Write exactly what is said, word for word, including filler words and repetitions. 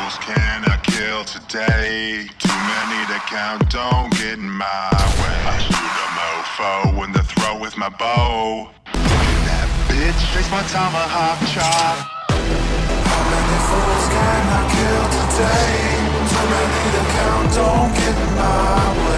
fools can I kill today? Too many to count, don't get in my way. I shoot a mofo in the throat with my bow. That bitch takes my tomahawk chop. How many fools can I kill today? Too many to count, don't get in my way.